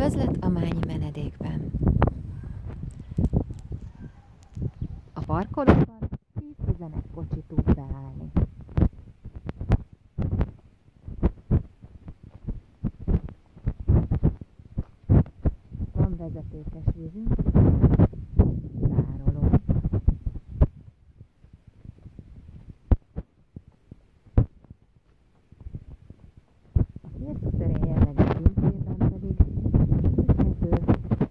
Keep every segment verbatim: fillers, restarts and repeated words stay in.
Üdvözlet a Mányi menedékben! A parkolóban tíz-tizenegy kocsi tud beállni. Van vezetékes vízünk, tároló. A félszuterén jellegű pincében pedig fűthető,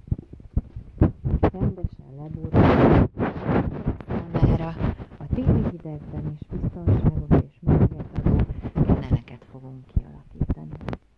rendesen leburkoló számára a téli hidegben is biztonságos és meleget adó keneleket fogunk kialakítani.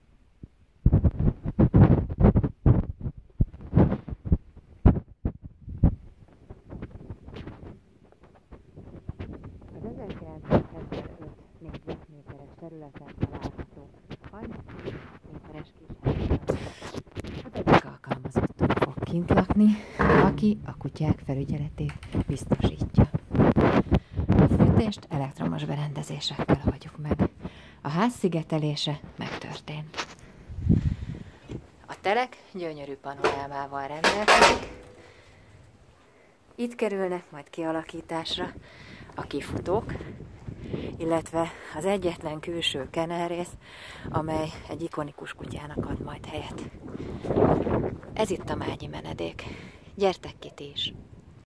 Az ezerkilencszázhetvenöt négyzetméteres területen található harminc méteres kisházban az egyik alkalmazottunk fog kint lakni, aki a kutyák felügyeletét biztosítja. A fűtést elektromos berendezésekkel oldjuk meg. A ház szigetelése megtörtént. A telek gyönyörű panorámával rendelkezik. Itt kerülnek majd kialakításra a kifutók, illetve az egyetlen külső kenelrész, amely egy ikonikus kutyának ad majd helyet. Ez itt a Mányi menedék. Gyertek ki ti is!